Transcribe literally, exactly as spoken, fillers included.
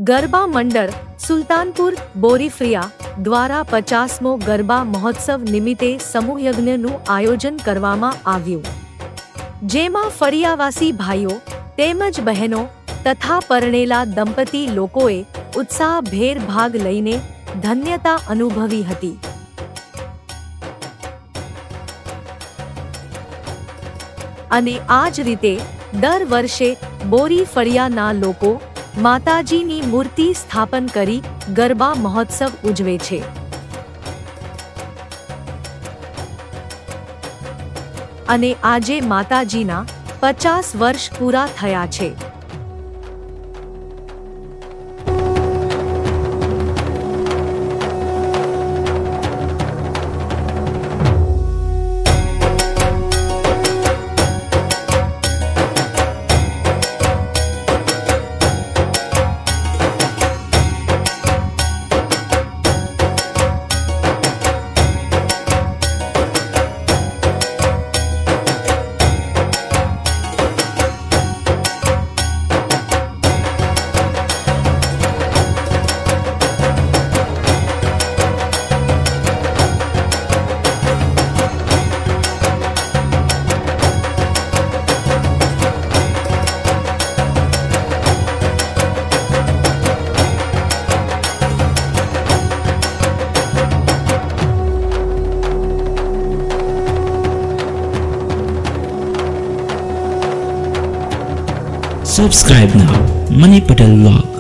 ગરબા મંડળ સુલતાનપુર બોરીફ્રિયા દ્વારા પચાસમો ગરબા મહોત્સવ નિમિત્તે સમૂહયજ્ઞનું આયોજન કરવામાં આવ્યું, જેમાં ફળિયાવાસી ભાઈઓ તેમજ બહેનો તથા પરણેલા દંપતી લોકોએ ઉત્સાહભેર ભાગ લઈને ધન્યતા અનુભવી હતી. અને આ જ રીતે દર વર્ષે બોરી ફળિયાના લોકો માતાજીની મૂર્તિ સ્થાપન કરી ગરબા મહોત્સવ ઉજવે છે. અને આજે માતાજીના પચાસ વર્ષ પૂરા થયા છે. Subscribe now, Money Patel Vlog.